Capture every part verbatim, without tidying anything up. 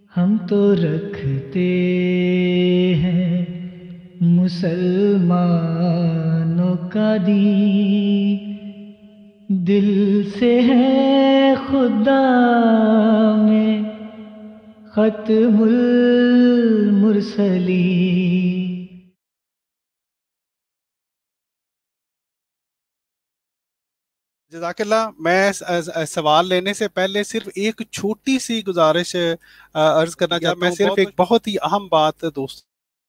ہم تو رکھتے ہیں مسلمانوں کا دین، دل سے ہے خدا میں ختم المرسلین۔ جزاک اللہ۔ میں سوال لینے سے پہلے صرف ایک چھوٹی سی گزارش عرض کرنا چاہتا ہوں۔ میں صرف ایک بہت ہی اہم بات دوست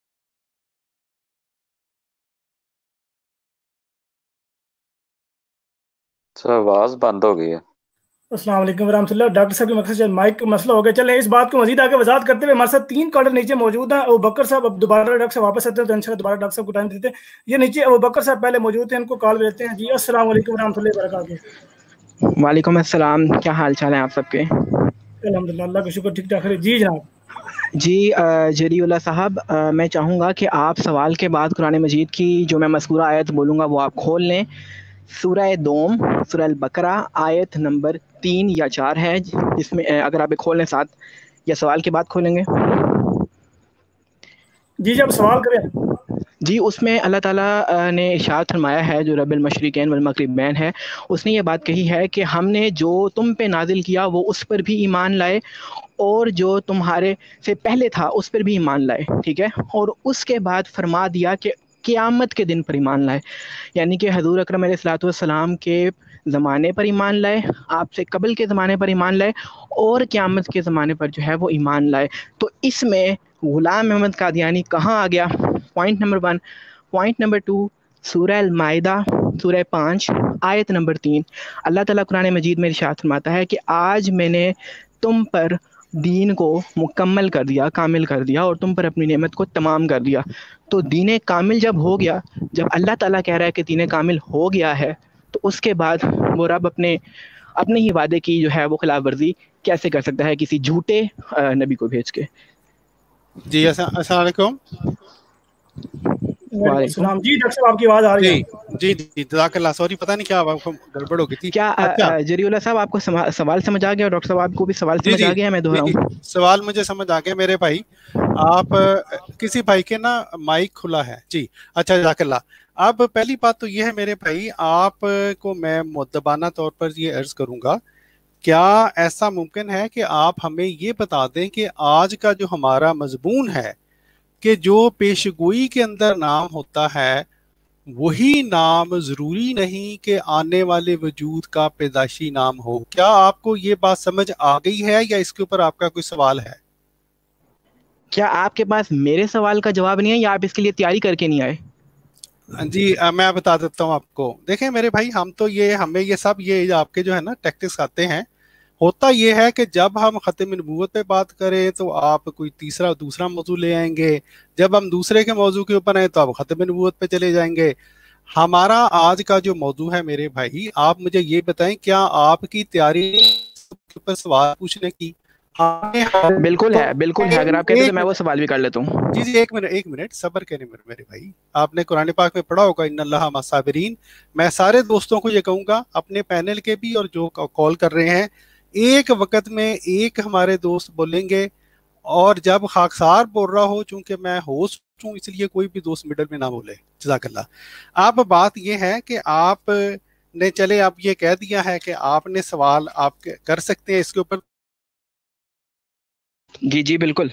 آواز بند ہو گئی ہے۔ السلام علیکم ورحمۃ اللہ۔ ڈاکٹر صاحب کے مقصد سے مائک کا مسئلہ ہو گیا۔ چلیں اس بات کو مزید آگے وضاحت کرتے ہوئے ہمارے ساتھ تین کالر نیچے موجود ہیں۔ ابو بکر صاحب اب دوبارہ ڈاکٹر صاحب واپس آتے ہیں تو انشاءاللہ دوبارہ ڈاکٹر صاحب کو ٹائم دیتے ہیں۔ یہ نیچے ابو بکر صاحب پہلے موجود ہیں، ان کو کال لیتے ہیں۔ جی السلام علیکم ورحمۃ اللہ وبرکاتہ۔ وعلیکم السلام، کیا حال چال ہے آپ سب کے؟ الحمدللہ، اللہ کا شکر، ٹھیک ٹھاک ہے۔ جی جناب۔ جی جری اللہ صاحب، میں چاہوں گا کہ آپ سوال کے بعد قرآن مجید کی جو میں مذکورہ آیت بولوں گا وہ آپ کھول لیں۔ سورہ دوم، سورہ البقرہ، آیت نمبر تین یا چار ہے، جس میں اگر آپ کھول لیں ساتھ یا سوال کے بعد کھولیں گے۔ جی جب سوال کریں۔ جی اس میں اللہ تعالیٰ نے ارشاد فرمایا ہے، جو رب المشرقین والمغربین ہے، اس نے یہ بات کہی ہے کہ ہم نے جو تم پہ نازل کیا وہ اس پر بھی ایمان لائے، اور جو تمہارے سے پہلے تھا اس پر بھی ایمان لائے، ٹھیک ہے، اور اس کے بعد فرما دیا کہ قیامت کے دن پر ایمان لائے، یعنی کہ حضور اکرم علیہ الصلوۃ والسلام کے زمانے پر ایمان لائے، آپ سے قبل کے زمانے پر ایمان لائے، اور قیامت کے زمانے پر جو ہے وہ ایمان لائے۔ تو اس میں غلام احمد قادیانی کہاں آ گیا؟ Point number one. Point number two, سورہ المائدہ سورہ پانچ آیت نمبر تین، اللہ تعالیٰ قرآن مجید میں ارشاد فرماتا ہے کہ آج میں نے تم پر دین کو مکمل کر دیا، کامل کر دیا، اور تم پر اپنی نعمت کو تمام کر دیا۔ تو دین کامل جب ہو گیا، جب اللہ تعالیٰ کہہ رہا ہے کہ دین کامل ہو گیا ہے، تو اس کے بعد وہ رب اپنے اپنے ہی وعدے کی جو ہے وہ خلاف ورزی کیسے کر سکتا ہے کسی جھوٹے نبی کو بھیج کے؟ جی السلام علیکم۔ وعلیکم جی ڈاکٹر صاحب آپ کی آواز آ رہی ہے؟ جی جی جزاک اللہ۔ سوری پتہ نہیں کیا گڑبڑ ہو گئی تھی۔ کیا جری اللہ صاحب آپ کو سوال سمجھ آ گیا؟ ڈاکٹر صاحب آپ کو بھی سوال سمجھ آ گیا؟ میں دہراؤں، سوال مجھے سمجھ آ گیا میرے بھائی۔ آپ کسی بھائی کے نا مائک کھلا ہے۔ جی اچھا، جزاک اللہ۔ اب پہلی بات تو یہ ہے میرے بھائی، آپ کو میں مؤدبانہ طور پر یہ عرض کروں گا، کیا ایسا ممکن ہے کہ آپ ہمیں یہ بتا دیں کہ آج کا جو ہمارا مضمون ہے کہ جو پیشگوئی کے اندر نام ہوتا ہے وہی نام ضروری نہیں کہ آنے والے وجود کا پیدائشی نام ہو؟ کیا آپ کو یہ بات سمجھ آ گئی ہے یا اس کے اوپر آپ کا کوئی سوال ہے؟ کیا آپ کے پاس میرے سوال کا جواب نہیں ہے یا آپ اس کے لیے تیاری کر کے نہیں آئے؟ جی میں بتا دیتا ہوں آپ کو۔ دیکھیں میرے بھائی، ہم تو یہ ہمیں یہ سب یہ آپ کے جو ہے نا ٹیکٹکس آتے ہیں۔ ہوتا یہ ہے کہ جب ہم ختم نبوت پہ بات کریں تو آپ کوئی تیسرا دوسرا موضوع لے آئیں گے، جب ہم دوسرے کے موضوع کے اوپر آئیں تو آپ ختم نبوت پہ چلے جائیں گے۔ ہمارا آج کا جو موضوع ہے میرے بھائی، آپ مجھے یہ بتائیں، کیا آپ کی تیاری پر سوال پوچھنے کی؟ بالکل ہے، بالکل ہے، اگر آپ کہتے ہیں تو میں وہ سوال بھی کر لیتا ہوں۔ جی جی ایک منٹ ایک منٹ صبر کریں میرے بھائی۔ آپ نے قرآن پاک میں پڑھا ہوگا ان اللہ مع الصابرین۔ میں سارے دوستوں کو یہ کہوں گا، اپنے پینل کے بھی اور جو کال کر رہے ہیں، ایک وقت میں ایک ہمارے دوست بولیں گے، اور جب خاکسار بول رہا ہو، چونکہ میں ہوسٹ ہوں اس لیے کوئی بھی دوست مڈل میں نہ بولے۔ جزاک اللہ۔ اب بات یہ ہے کہ آپ نے چلے اب یہ کہہ دیا ہے کہ آپ نے سوال آپ کر سکتے ہیں اس کے اوپر۔ جی جی بالکل۔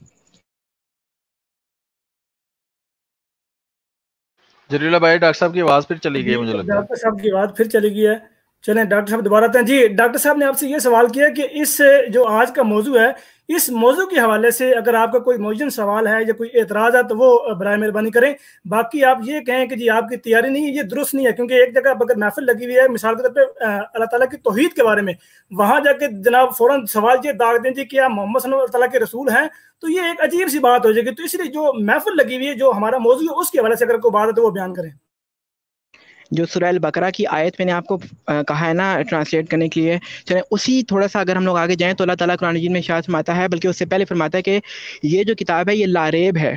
جلیلہ بھائی ڈاکٹر صاحب کی آواز پھر چلی گئی، مجھے لگتا ہے ڈاکٹر صاحب کی آواز پھر چلی گئی ہے۔ چلیں ڈاکٹر صاحب دوبارہ آتے ہیں۔ جی ڈاکٹر صاحب نے آپ سے یہ سوال کیا کہ اس جو آج کا موضوع ہے، اس موضوع کے حوالے سے اگر آپ کا کوئی معین سوال ہے یا کوئی اعتراض ہے تو وہ برائے مہربانی کریں۔ باقی آپ یہ کہیں کہ جی آپ کی تیاری نہیں ہے، یہ درست نہیں ہے، کیونکہ ایک جگہ اگر محفل لگی ہوئی ہے مثال کے طور پہ اللہ تعالیٰ کی توحید کے بارے میں، وہاں جا کے جناب فوراً سوال یہ داغ دیں جی کیا محمد صلی اللہ علیہ وسلم کے رسول ہیں، تو یہ ایک عجیب سی بات ہو جائے گی۔ تو اس لیے جو محفل لگی ہوئی ہے، جو ہمارا موضوع ہے، اس کے حوالے سے اگر کوئی بات ہے تو وہ بیان کریں۔ جو سورہ البقرہ کی آیت میں نے آپ کو کہا ہے نا ٹرانسلیٹ کرنے کے لیے، چلیں اسی تھوڑا سا اگر ہم لوگ آگے جائیں تو اللہ تعالیٰ قرآن مجید میں ارشاد فرماتا ہے، بلکہ اس سے پہلے فرماتا ہے کہ یہ جو کتاب ہے یہ لا ریب ہے،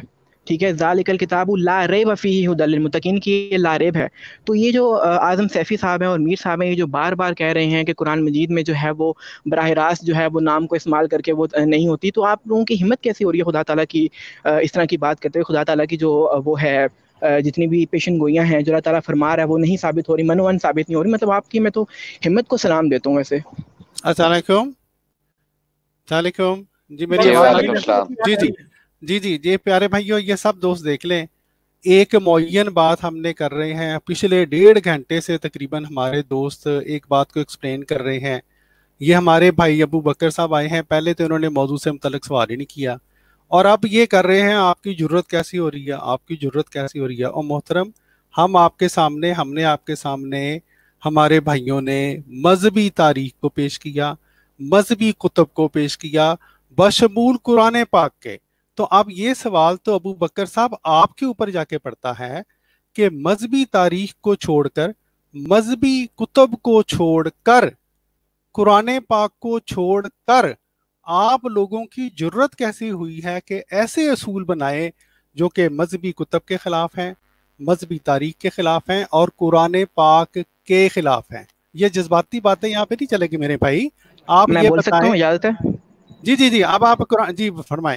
ٹھیک ہے، ذالک الکتاب لا ریب فیہ ھدی للمتقین کی یہ لا ریب ہے. تو یہ جو اعظم سیفی صاحب ہیں اور میر صاحب ہیں، یہ جو بار بار کہہ رہے ہیں کہ قرآن مجید میں جو ہے وہ براہ راست جو ہے وہ نام کو استعمال کر کے وہ نہیں ہوتی، تو آپ لوگوں کی ہمت کیسی ہو رہی ہے خدا تعالیٰ کی اس طرح کی بات کرتے ہوئے؟ خدا تعالیٰ کی جو وہ ہے جتنی بھی پیشن گوئیاں ہیں جو اللہ تعالیٰ فرما رہا ہے وہ نہیں ثابت ہو رہی، من و ان ثابت نہیں ہو رہی. مطلب آپ کی میں تو ہمت کو سلام دیتا ہوں. ویسے السلام علیکم. السلام علیکم. جی میری جی آواز وعلیکم السلام. جی جی جی جی جی پیارے بھائیو، یہ سب دوست دیکھ لیں، ایک معین بات ہم نے کر رہے ہیں. پچھلے ڈیڑھ گھنٹے سے تقریباً ہمارے دوست ایک بات کو ایکسپلین کر رہے ہیں. یہ ہمارے بھائی ابو بکر صاحب آئے ہیں، پہلے تو انہوں نے موضوع سے متعلق سوال ہی نہیں کیا، اور اب یہ کر رہے ہیں. آپ کی جرت کیسی ہو رہی ہے؟ آپ کی جرت کیسی ہو رہی ہے؟ اور محترم، ہم آپ کے سامنے ہم نے آپ کے سامنے ہمارے بھائیوں نے مذہبی تاریخ کو پیش کیا، مذہبی کتب کو پیش کیا بشمول قرآن پاک کے. تو اب یہ سوال تو ابو بکر صاحب آپ کے اوپر جا کے پڑتا ہے کہ مذہبی تاریخ کو چھوڑ کر، مذہبی کتب کو چھوڑ کر، قرآن پاک کو چھوڑ کر آپ لوگوں کی جرت کیسی ہوئی ہے کہ ایسے اصول بنائے جو کہ مذہبی کتب کے خلاف ہیں، مذہبی تاریخ کے خلاف ہیں اور قرآن پاک کے خلاف ہیں. یہ جذباتی باتیں یہاں پہ نہیں چلے گی میرے بھائی. آپ میں یہ بول سکتا ہوں، اجازت ہے؟ جی جی جی اب آپ قرآن جی فرمائیں.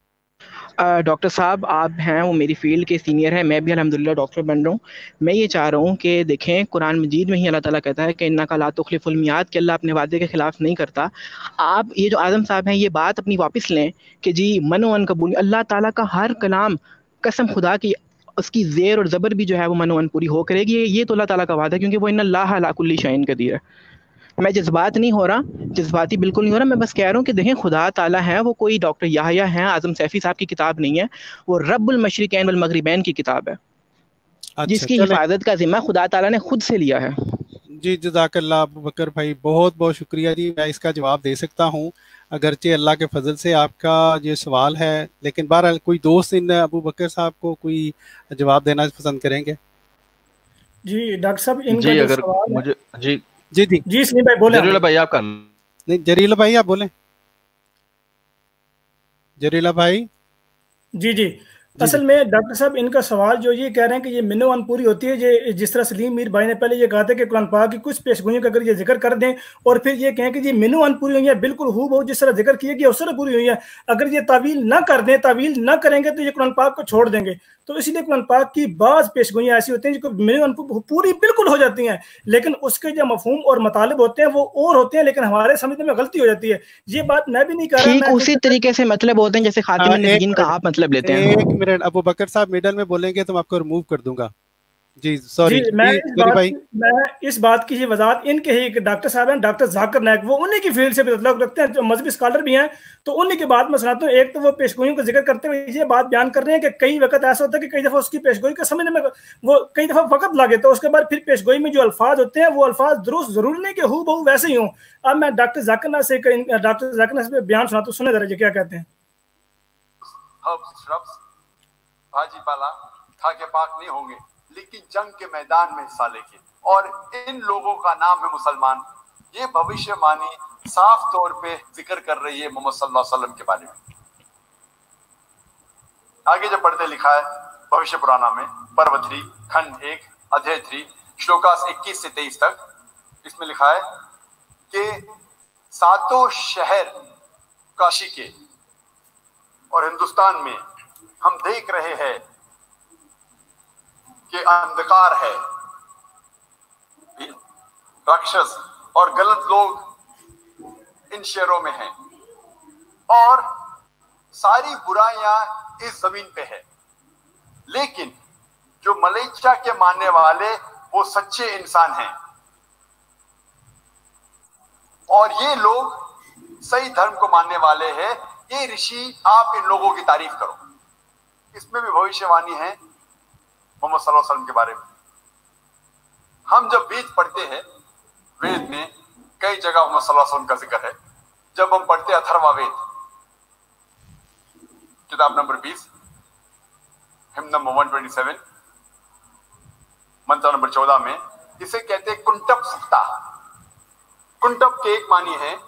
ڈاکٹر صاحب آپ ہیں وہ میری فیلڈ کے سینئر ہیں، میں بھی الحمدللہ ڈاکٹر بن رہا ہوں. میں یہ چاہ رہا ہوں کہ دیکھیں قرآن مجید میں ہی اللہ تعالیٰ کہتا ہے کہ انک لا تخلف المیعاد، کہ اللہ اپنے وعدے کے خلاف نہیں کرتا. آپ یہ جو اعظم صاحب ہیں یہ بات اپنی واپس لیں کہ جی من و ان قبول. اللہ تعالیٰ کا ہر کلام قسم خدا کی اس کی زیر اور زبر بھی جو ہے وہ من و ان پوری ہو کرے گی. یہ تو اللہ تعالیٰ کا وعدہ ہے، کیونکہ وہ ان اللہ علی کل شیء قدیر ہے. میں جذبات نہیں ہو رہا، جذباتی بالکل نہیں ہو رہا. میں بس کہہ رہا ہوں کہ دیکھیں خدا تعالیٰ ہے، وہ کوئی ڈاکٹر یحییٰ ہیں اعظم سیفی صاحب کی کتاب نہیں ہے، وہ رب المشرقین والمغربین کی کتاب ہے جس اچھا کی چلیں. حفاظت کا ذمہ خدا تعالیٰ نے خود سے لیا ہے. جی جزاک اللہ ابو بکر بھائی، بہت بہت شکریہ جی. میں اس کا جواب دے سکتا ہوں اگرچہ اللہ کے فضل سے آپ کا یہ سوال ہے، لیکن بہرحال کوئی دوست ان ابو بکر صاحب کو کوئی جواب دینا پسند کریں گے؟ جی ڈاکٹر صاحب ان کا جی جو اگر سوال ہے، مجھے جی جی جی جی سلیم بھائی بولیں. جلیل بھائی آپ کر لیں. نہیں جریلا بھائی آپ بولیں. جریلا بھائی جی جی جی اصل میں ڈاکٹر صاحب ان کا سوال جو یہ کہہ رہے ہیں کہ یہ منو ان پوری ہوتی ہے. یہ جس طرح سلیم میر بھائی نے پہلے یہ کہا تھا کہ قرآن پاک کی کچھ پیش گوئیوں کا اگر یہ ذکر کر دیں اور پھر یہ کہیں کہ یہ منو ان پوری ہوئی ہے، بالکل ہو بہو جس طرح ذکر کیے گیا اس طرح پوری ہوئی ہے. اگر یہ تعویل نہ کر دیں، تعویل نہ کریں گے تو یہ قرآن پاک کو چھوڑ دیں گے. تو اسی لیے قرآن پاک کی بعض پیش گوئیاں ایسی ہوتی ہیں جو منو ان پوری بالکل ہو جاتی ہیں، لیکن اس کے جو مفہوم اور مطالب ہوتے ہیں وہ اور ہوتے ہیں، لیکن ہمارے سمجھنے میں غلطی ہو جاتی ہے. یہ بات میں بھی نہیں کہہ رہا. ٹھیک میں اسی طریقے سے مطلب ہوتے ہیں جیسے خاتم النبیین کا آپ مطلب لیتے ہیں. ایک منٹ ابو بکر صاحب میڈل میں بولیں گے تو میں آپ کو ریموو کر دوں گا. جی سوری جی میں اس بات میں اس بات کی یہ وضاحت ان کے ہی ڈاکٹر صاحب ہیں ڈاکٹر ذاکر نائک، وہ انہی کی فیلڈ سے بھی تعلق رکھتے ہیں، جو مذہبی اسکالر بھی ہیں. تو انہی کی بات میں سناتا ہوں. ایک تو وہ پیشگوئیوں کا ذکر کرتے ہوئے یہ بات بیان کر رہے ہیں کہ کئی وقت ایسا ہوتا ہے کہ کئی دفعہ اس کی پیشگوئی کا سمجھنے میں وہ کئی دفعہ وقت لگے، تو اس کے بعد پھر پیشگوئی میں جو الفاظ ہوتے ہیں وہ الفاظ درست ضرور نہیں کہ ہو بہو ویسے ہی ہوں. اب میں ڈاکٹر ذاکر نائک سے ڈاکٹر ذاکر نائک سے بیان سناتا ہوں، سنیں ذرا یہ کیا کہتے ہیں. بھاجی پالا کھا کے پاک نہیں ہوں گے، لیکن جنگ کے میدان میں حصہ لے کے، اور ان لوگوں کا نام ہے مسلمان. یہ بھوشیہ مانی صاف طور پہ ذکر کر رہی ہے محمد صلی اللہ علیہ وسلم کے بارے میں. آگے جو پڑھتے لکھا ہے بھوشیہ پرانا میں پرو تھری کھنڈ ایک ادھے تھری شلوکاس اکیس سے تیئیس تک. اس میں لکھا ہے کہ ساتوں شہر کاشی کے اور ہندوستان میں ہم دیکھ رہے ہیں کہ اندھکار ہے، راکشس اور غلط لوگ ان شہروں میں ہیں، اور ساری برائیاں اس زمین پہ ہے. لیکن جو ملیچیا کے ماننے والے وہ سچے انسان ہیں، اور یہ لوگ صحیح دھرم کو ماننے والے ہیں. یہ رشی آپ ان لوگوں کی تعریف کرو. اس میں بھی بھوشیہ وانی ہے محمد صلی اللہ علیہ وسلم کے بارے میں. ہم جب وید پڑھتے ہیں، وید میں کئی جگہ محمد صلی اللہ علیہ وسلم کا ذکر ہے. جب ہم پڑھتے ہیں اتھروا وید کتاب نمبر بیس ہم نمبر ایک سو سیئیس منتر نمبر چودہ میں اسے کہتے ہیں کنٹپ سکتا. کنٹپ کے ایک معنی ہے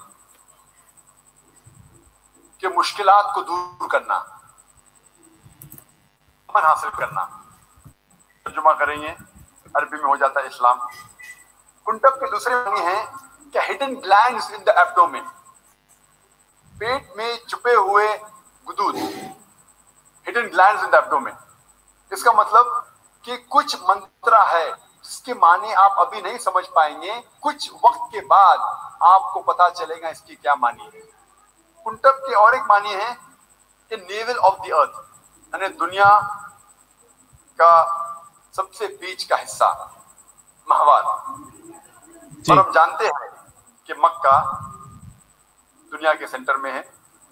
کہ مشکلات کو دور کرنا، امن حاصل کرنا. ترجمہ کریں گے عربی میں ہو جاتا ہے اسلام. کنٹک کے دوسرے معنی ہیں کہ ہڈن گلینڈز ان دا ایبڈومن, پیٹ میں چھپے ہوئے گدود, ہڈن گلینڈز ان دا ایبڈومن. اس کا مطلب کہ کچھ منترا ہے جس کے معنی آپ ابھی نہیں سمجھ پائیں گے, کچھ وقت کے بعد آپ کو پتا چلے گا اس کی کیا معنی ہے. کنٹک کے اور ایک معنی ہے کہ نیول آف دی ارتھ, یعنی دنیا کا سب سے بیچ کا حصہ, ماہوار. اور ہم جانتے ہیں کہ مکہ دنیا کے سینٹر میں ہے,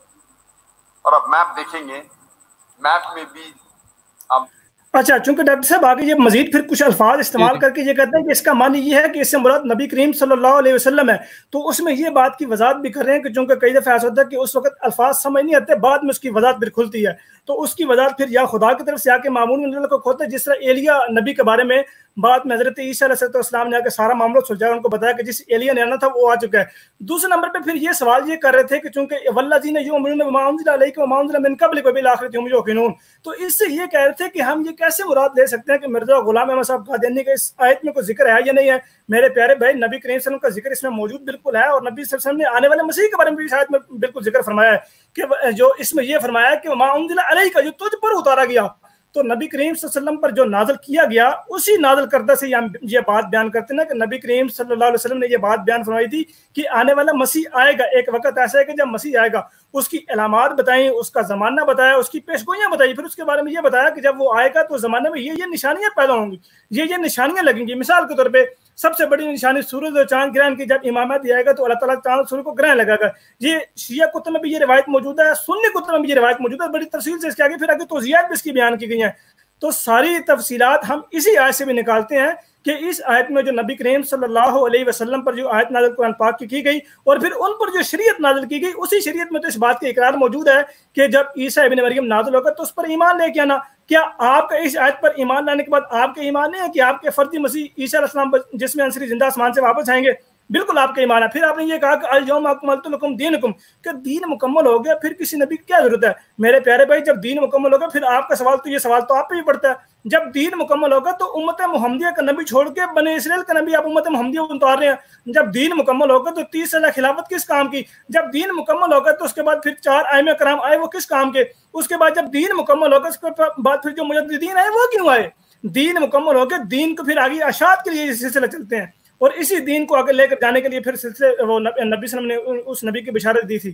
اور اب میپ دیکھیں گے, میپ میں بھی اب اچھا, چونکہ ڈاکٹر صاحب آگے یہ مزید پھر کچھ الفاظ استعمال کر کے یہ کہتے ہیں کہ اس کا معنی یہ ہے کہ اس سے مراد نبی کریم صلی اللہ علیہ وسلم ہے, تو اس میں یہ بات کی وضاحت بھی کر رہے ہیں کہ چونکہ کئی دفعہ ایسا ہوتا ہے کہ اس وقت الفاظ سمجھ نہیں آتے, بعد میں اس کی وضاحت پھر کھلتی ہے, تو اس کی وضاحت پھر یا خدا کی طرف سے آ کے معمول میں کو کھولتے ہیں, جس طرح ایلیا نبی کے بارے میں بعد میں حضرت عیسیٰ علیہ السلام نے آ کے سارا معاملہ سلجھایا, ان کو بتایا کہ جس ایلیا نے آنا تھا وہ آ چکا ہے. دوسرے نمبر پہ پھر یہ سوال یہ کر رہے تھے کہ چونکہ والذین یؤمنون بما انزل الیک وما انزل من قبلک وبالآخرۃ ہم یوقنون, تو اس سے یہ کہہ رہے تھے کہ ہم یہ کیسے مراد لے سکتے ہیں کہ مرزا غلام احمد صاحب قادیانی کا اس آیت میں کوئی ذکر ہے یا نہیں ہے. میرے پیارے بھائی, نبی کریم صلی اللہ علیہ وسلم کا ذکر اس میں موجود بالکل ہے, اور نبی صلی اللہ علیہ وسلم نے آنے والے مسیح کے بارے میں بھی شاید میں بالکل ذکر فرمایا ہے کہ جو اس میں یہ فرمایا ہے کہ وما انزل الیک, جو تجھ پر اتارا گیا, تو نبی کریم صلی اللہ علیہ وسلم پر جو نازل کیا گیا اسی نازل کردہ سے یہ بات بیان کرتے ہیں کہ نبی کریم صلی اللہ علیہ وسلم نے یہ بات بیان فرمائی تھی کہ آنے والا مسیح آئے گا, ایک وقت ایسا ہے کہ جب مسیح آئے گا, اس کی علامات بتائیں, اس کا زمانہ بتایا, اس کی پیشگوئیاں بتائی, پھر اس کے بارے میں یہ بتایا کہ جب وہ آئے گا تو زمانے میں یہ یہ نشانیاں پیدا ہوں گی, یہ یہ نشانیاں لگیں گی. مثال کے طور پہ سب سے بڑی نشانی سورج اور چاند گرہن کی, جب امامت آئے گا تو اللہ تعالیٰ چاند سورج کو گرہن لگا گا. یہ شیعہ کتب میں بھی یہ روایت موجود ہے, سنی کتب میں بھی یہ روایت موجود ہے, بڑی تفصیل سے اس کے آگے پھر آگے توضیحات بھی اس کی بیان کی گئی ہیں. تو ساری تفصیلات ہم اسی آیت سے بھی نکالتے ہیں کہ اس آیت میں جو نبی کریم صلی اللہ علیہ وسلم پر جو آیت نازل قرآن پاک کی کی گئی, اور پھر ان پر جو شریعت نازل کی گئی, اسی شریعت میں تو اس بات کا اقرار موجود ہے کہ جب عیسیٰ ابن مریم نازل ہوگا تو اس پر ایمان لے کے آنا. کیا آپ کا اس آیت پر ایمان لانے کے بعد آپ کا ایمان نہیں ہے کہ آپ کے فردی مسیح عیسیٰ علیہ السلام جس میں عنصری زندہ آسمان سے واپس آئیں گے؟ بالکل آپ کا ایمان ہے. پھر آپ نے یہ کہا کہ الیوم اکملت لکم دینکم, کہ دین مکمل ہو گیا, پھر کسی نبی کی کیا ضرورت ہے؟ میرے پیارے بھائی, جب دین مکمل ہوگا پھر آپ کا سوال تو یہ سوال تو آپ پہ ہی پڑتا ہے, جب دین مکمل ہوگا تو امت محمدیہ کا نبی چھوڑ کے بنی اسرائیل کا نبی آپ امت محمدیہ اتار رہے ہیں. جب دین مکمل ہوگا تو تیس سالہ خلافت کس کام کی؟ جب دین مکمل ہوگا تو اس کے بعد پھر چار ائمہ کرام آئے, وہ کس کام کے؟ اس کے بعد جب دین مکمل ہوگا اس کے بعد پھر جو مجددین آئے وہ کیوں آئے؟ دین مکمل ہوگا, دین کو پھر آگے اشاعت کے لیے یہ سلسلہ چلتے ہیں, اور اسی دین کو آگے لے کر جانے کے لیے پھر سلسلے وہ نبی صلی اللہ علیہ وسلم نے اس نبی کی بشارت دی تھی.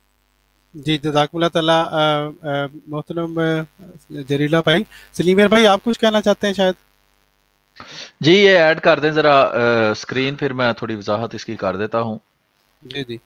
جی جزاک اللہ تعالیٰ. محترم جریلا بھائی, سلیمیر بھائی آپ کچھ کہنا چاہتے ہیں شاید؟ جی یہ ایڈ کر دیں ذرا اسکرین, پھر میں تھوڑی وضاحت اس کی کر دیتا ہوں. جی جی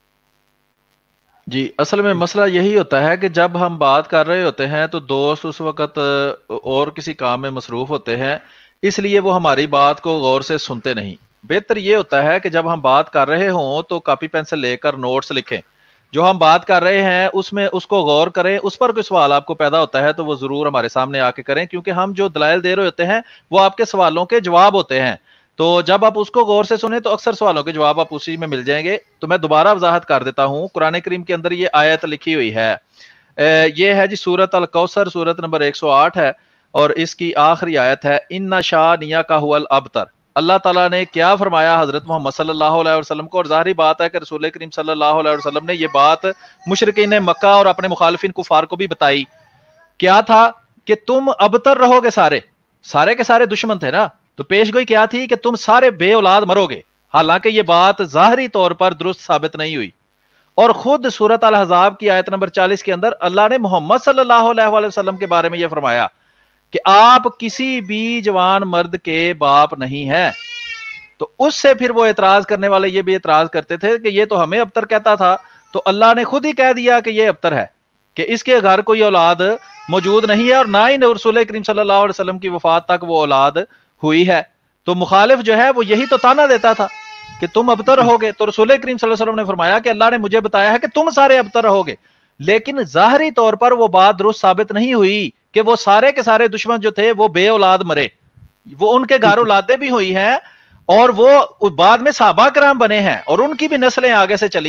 جی اصل میں مسئلہ یہی ہوتا ہے کہ جب ہم بات کر رہے ہوتے ہیں تو دوست اس وقت اور کسی کام میں مصروف ہوتے ہیں, اس لیے وہ ہماری بات کو غور سے سنتے نہیں. بہتر یہ ہوتا ہے کہ جب ہم بات کر رہے ہوں تو کاپی پینسل لے کر نوٹس لکھیں, جو ہم بات کر رہے ہیں اس میں اس کو غور کریں, اس پر کوئی سوال آپ کو پیدا ہوتا ہے تو وہ ضرور ہمارے سامنے آ کے کریں, کیونکہ ہم جو دلائل دے رہے ہوتے ہیں وہ آپ کے سوالوں کے جواب ہوتے ہیں. تو جب آپ اس کو غور سے سنیں تو اکثر سوالوں کے جواب آپ اسی میں مل جائیں گے. تو میں دوبارہ وضاحت کر دیتا ہوں. قرآن کریم کے اندر یہ آیت لکھی ہوئی ہے, یہ ہے جی سورۃ الکوثر, سورۃ نمبر ایک سو آٹھ ہے, اور اس کی آخری آیت ہے ان شانیہ کا هو الابتر. اللہ تعالیٰ نے کیا فرمایا حضرت محمد صلی اللہ علیہ وسلم کو, اور ظاہری بات ہے کہ رسول کریم صلی اللہ علیہ وسلم نے یہ بات مشرکین مکہ اور اپنے مخالفین کفار کو بھی بتائی. کیا تھا کہ تم ابتر رہو گے, سارے سارے کے سارے دشمن تھے نا, تو پیش گوئی کیا تھی کہ تم سارے بے اولاد مرو گے, حالانکہ یہ بات ظاہری طور پر درست ثابت نہیں ہوئی. اور خود سورۃ الاحزاب کی آیت نمبر چالیس کے اندر اللہ نے محمد صلی اللہ علیہ وسلم کے بارے میں یہ فرمایا کہ آپ کسی بھی جوان مرد کے باپ نہیں ہیں. تو اس سے پھر وہ اعتراض کرنے والے یہ بھی اعتراض کرتے تھے کہ یہ تو ہمیں ابتر کہتا تھا, تو اللہ نے خود ہی کہہ دیا کہ یہ ابتر ہے, کہ اس کے گھر کوئی اولاد موجود نہیں ہے, اور نہ ہی رسول کریم صلی اللہ علیہ وسلم کی وفات تک وہ اولاد ہوئی ہے. تو مخالف جو ہے وہ یہی تو تانا دیتا تھا کہ تم ابتر رہو گے, تو رسول کریم صلی اللہ علیہ وسلم نے فرمایا کہ اللہ نے مجھے بتایا ہے کہ تم سارے ابتر رہو گے. لیکن ظاہری طور پر وہ بات درست ثابت نہیں ہوئی کہ وہ سارے کے سارے دشمن جو تھے وہ بے اولاد مرے, وہ ان کے گھر اولادیں بھی ہوئی ہیں, اور وہ بعد میں صحابہ کرام بنے ہیں, اور ان کی بھی نسلیں آگے سے چلی ہیں.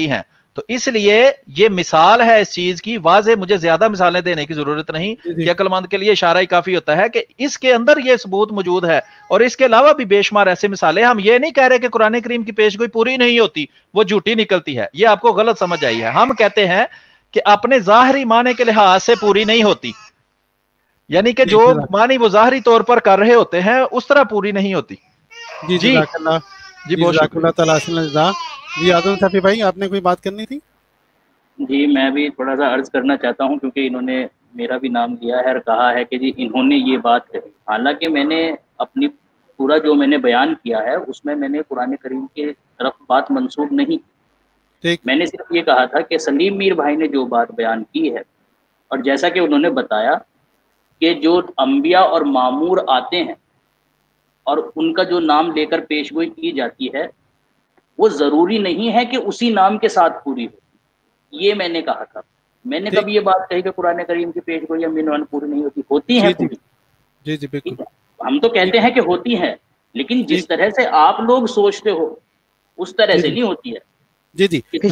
تو اس لیے یہ مثال ہے اس چیز کی واضح, مجھے زیادہ مثالیں دینے کی ضرورت نہیں کہ عقل مند کے لیے اشارہ ہی کافی ہوتا ہے کہ اس کے اندر یہ ثبوت موجود ہے. اور اس کے علاوہ بھی بے شمار ایسے مثالیں. ہم یہ نہیں کہہ رہے کہ قرآن کریم کی پیش گوئی پوری نہیں ہوتی, وہ جھوٹی نکلتی ہے, یہ آپ کو غلط سمجھ آئی ہے. ہم کہتے ہیں کہ اپنے ظاہری معنی کے لحاظ سے پوری نہیں ہوتی, یعنی کہ جو معنی وہ ظاہری طور پر کر رہے ہوتے ہیں اس طرح پوری نہیں ہوتی. جی جی جی بہت اللہ تعالیٰ. جی اعظم صفی بھائی آپ نے کوئی بات کرنی تھی؟ جی میں بھی تھوڑا سا عرض کرنا چاہتا ہوں, کیونکہ انہوں نے میرا بھی نام لیا ہے اور کہا ہے کہ جی انہوں نے یہ بات کہی. حالانکہ میں نے اپنی پورا جو میں نے بیان کیا ہے اس میں میں نے قرآن کریم کے طرف بات منسوب نہیں کی. میں نے صرف یہ کہا تھا کہ سلیم میر بھائی نے جو بات بیان کی ہے, اور جیسا کہ انہوں نے بتایا کہ جو انبیاء اور مامور آتے ہیں اور ان کا جو نام لے کر پیش گوئی کی جاتی ہے وہ ضروری نہیں ہے کہ اسی نام کے ساتھ پوری ہو. یہ میں نے کہا تھا. میں نے کبھی یہ بات کہی کہ قرآن کریم کی پیش گوئی من پوری نہیں ہوتی, ہوتی ہیں پوری. جی جی بالکل, ہم تو کہتے ہیں کہ ہوتی ہیں, لیکن جس طرح سے آپ لوگ سوچتے ہو اس طرح سے نہیں ہوتی ہے. جی جی جس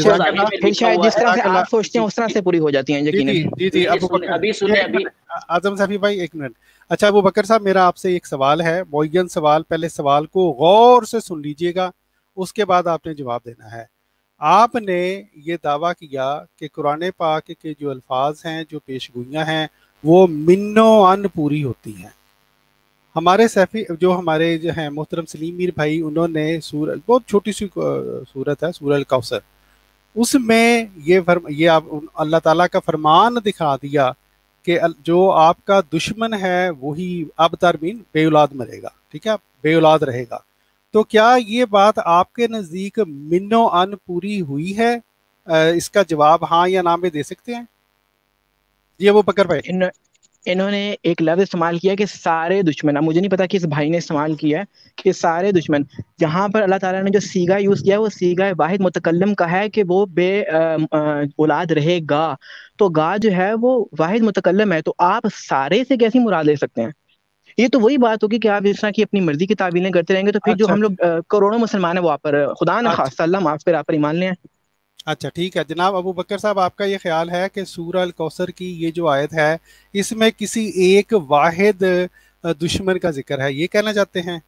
طرح سے آپ سوچتے ہیں اس طرح سے پوری ہو جاتی ہیں. جی جی ابھی سنیں ابھی اعظم صفی بھائی ایک منٹ. اچھا ابو بکر صاحب میرا آپ سے ایک سوال ہے, معین سوال. پہلے سوال کو غور سے سن لیجئے گا, اس کے بعد آپ نے جواب دینا ہے. آپ نے یہ دعویٰ کیا کہ قرآن پاک کے جو الفاظ ہیں, جو پیش گوئیاں ہیں, وہ من و ان پوری ہوتی ہیں. ہمارے سیفی جو ہمارے جو ہیں محترم سلیم میر بھائی, انہوں نے سورہ بہت چھوٹی سی سورت ہے سورہ الکوثر, اس میں یہ فرم یہ آپ اللہ تعالیٰ کا فرمان دکھا دیا کہ جو آپ کا دشمن ہے وہی اب ترمین بے اولاد مرے گا, ٹھیک ہے, بے اولاد رہے گا. تو کیا یہ بات آپ کے نزدیک من و ان پوری ہوئی ہے؟ اس کا جواب ہاں یا نہ میں دے سکتے ہیں؟ یہ وہ بکر بھائی انہوں نے ایک لفظ استعمال کیا کہ سارے دشمن, اب مجھے نہیں پتا کس بھائی نے استعمال کیا کہ سارے دشمن. جہاں پر اللہ تعالیٰ نے جو سیگا یوز کیا وہ سیگا واحد متکلم کا ہے کہ وہ بے اولاد رہے گا. تو گا جو ہے وہ واحد متکلم ہے, تو آپ سارے سے کیسی مراد لے سکتے ہیں؟ یہ تو وہی بات ہوگی کہ آپ اس طرح کی اپنی مرضی کی تعبیریں کرتے رہیں گے تو پھر جو ہم لوگ کروڑوں مسلمان ہیں وہ آپ پر خدا نہ خواستہ اللہ معاف کر آپ پر ایمان لیں. اچھا ٹھیک ہے جناب. ابو بکر صاحب آپ کا یہ خیال ہے کہ سورہ الکوثر کی یہ جو آیت ہے اس میں کسی ایک واحد دشمن کا ذکر ہے, یہ کہنا چاہتے ہیں؟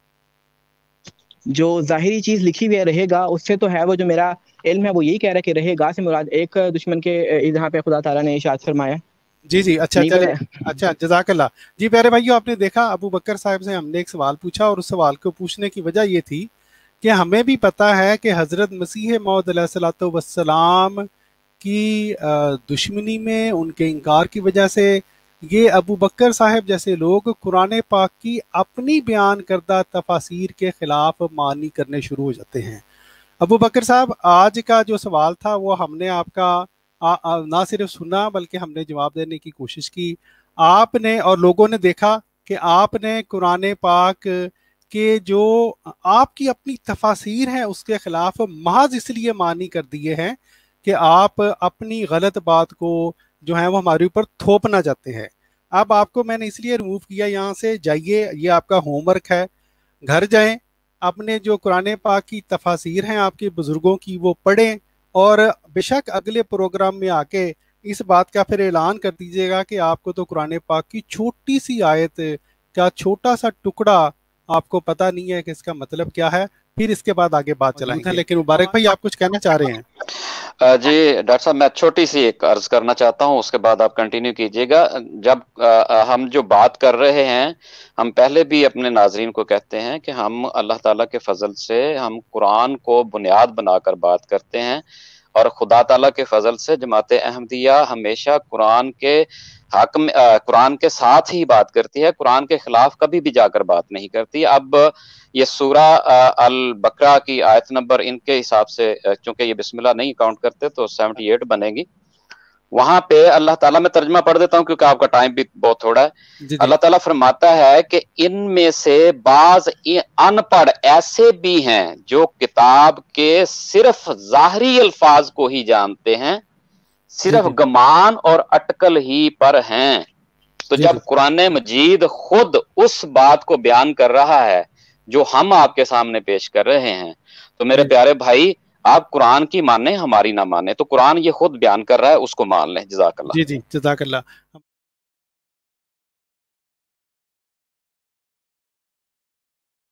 جو ظاہری چیز لکھی ہوئی رہے گا اس سے تو ہے, وہ جو میرا علم ہے وہ یہی کہہ رہا ہے کہ رہے گا سے مراد ایک دشمن کے جہاں پہ خدا تعالیٰ نے ارشاد فرمایا. جی جی اچھا چلے اچھا جزاک اللہ. جی پیارے بھائیو, آپ نے دیکھا ابو بکر صاحب سے ہم نے ایک سوال پوچھا اور اس سوال کو پوچھنے کی وجہ یہ تھی کہ ہمیں بھی پتہ ہے کہ حضرت مسیح موعود علیہ الصلوۃ والسلام کی دشمنی میں, ان کے انکار کی وجہ سے یہ ابو بکر صاحب جیسے لوگ قرآن پاک کی اپنی بیان کردہ تفاسیر کے خلاف معنی کرنے شروع ہو جاتے ہیں. ابو بکر صاحب آج کا جو سوال تھا وہ ہم نے آپ کا نہ صرف سنا بلکہ ہم نے جواب دینے کی کوشش کی. آپ نے اور لوگوں نے دیکھا کہ آپ نے قرآن پاک کہ جو آپ کی اپنی تفاسیر ہیں اس کے خلاف محض اس لیے معنی کر دیے ہیں کہ آپ اپنی غلط بات کو جو ہے وہ ہمارے اوپر تھوپنا چاہتے ہیں. اب آپ کو میں نے اس لیے ریموو کیا یہاں سے. جائیے, یہ آپ کا ہوم ورک ہے, گھر جائیں, اپنے جو قرآن پاک کی تفاسیر ہیں آپ کے بزرگوں کی وہ پڑھیں, اور بے شک اگلے پروگرام میں آ کے اس بات کا پھر اعلان کر دیجیے گا کہ آپ کو تو قرآن پاک کی چھوٹی سی آیت کا چھوٹا سا ٹکڑا آپ کو پتہ نہیں ہے کہ اس کا مطلب کیا ہے. پھر اس کے بعد آگے بات چلائیں گے. لیکن مبارک بھائی آپ کچھ کہنا چاہ رہے ہیں؟ جی ڈاکٹر صاحب میں چھوٹی سی ایک عرض کرنا چاہتا ہوں, اس کے بعد آپ کنٹینیو کیجیے گا. جب ہم جو بات کر رہے ہیں, ہم پہلے بھی اپنے ناظرین کو کہتے ہیں کہ ہم اللہ تعالیٰ کے فضل سے ہم قرآن کو بنیاد بنا کر بات کرتے ہیں, اور خدا تعالیٰ کے فضل سے جماعت احمدیہ ہمیشہ قرآن کے حق میں قرآن کے ساتھ ہی بات کرتی ہے, قرآن کے خلاف کبھی بھی جا کر بات نہیں کرتی. اب یہ سورہ البقرہ کی آیت نمبر ان کے حساب سے, چونکہ یہ بسم اللہ نہیں کاؤنٹ کرتے تو سیونٹی ایٹ بنے گی, وہاں پہ اللہ تعالیٰ, میں ترجمہ پڑھ دیتا ہوں کیونکہ آپ کا ٹائم بھی بہت تھوڑا ہے. جی اللہ تعالیٰ فرماتا ہے کہ ان میں سے بعض ان پڑھ ایسے بھی ہیں جو کتاب کے صرف ظاہری الفاظ کو ہی جانتے ہیں, صرف گمان اور اٹکل ہی پر ہیں. تو جب قرآن مجید خود اس بات کو بیان کر رہا ہے جو ہم آپ کے سامنے پیش کر رہے ہیں, تو میرے پیارے بھائی آپ قرآن کی مانیں ہماری نہ مانیں، تو قرآن یہ خود بیان کر رہا ہے، اس کو مان لیں۔ جزاک اللہ۔ جی جی جزاک اللہ۔